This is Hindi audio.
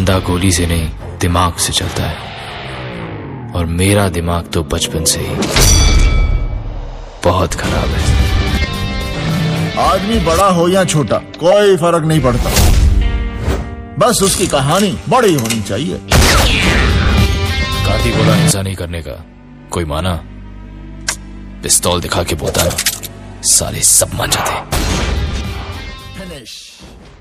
बंदा गोली से नहीं दिमाग से चलता है, और मेरा दिमाग तो बचपन से ही बहुत खराब है। आदमी बड़ा हो या छोटा कोई फर्क नहीं पड़ता, बस उसकी कहानी बड़ी होनी चाहिए। काती बोला हिंसा नहीं करने का, कोई माना? पिस्तौल दिखा के बोलता ना, साले सब मान जाते। फिनिश।